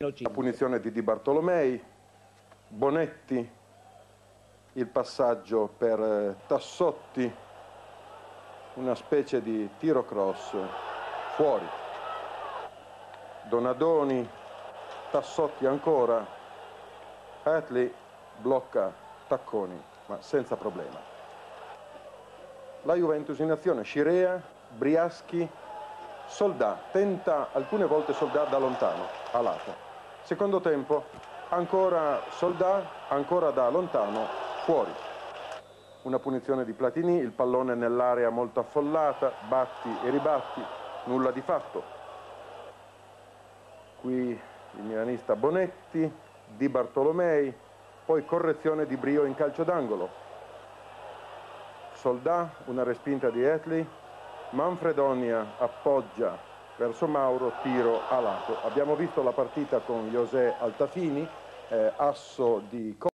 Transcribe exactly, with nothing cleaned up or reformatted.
La punizione di Di Bartolomei, Bonetti, il passaggio per Tassotti, una specie di tiro cross fuori. Donadoni, Tassotti ancora, Hatley blocca Tacconi, ma senza problema. La Juventus in azione, Scirea, Briaschi, Soldà, tenta alcune volte Soldà da lontano, a lato. Secondo tempo, ancora Soldà, ancora da lontano, fuori. Una punizione di Platini, il pallone nell'area molto affollata, batti e ribatti, nulla di fatto. Qui il milanista Bonetti, Di Bartolomei, poi correzione di Brio in calcio d'angolo. Soldà, una respinta di Hatley, Manfredonia appoggia verso Mauro, tiro a lato. Abbiamo visto la partita con José Altafini, eh, asso di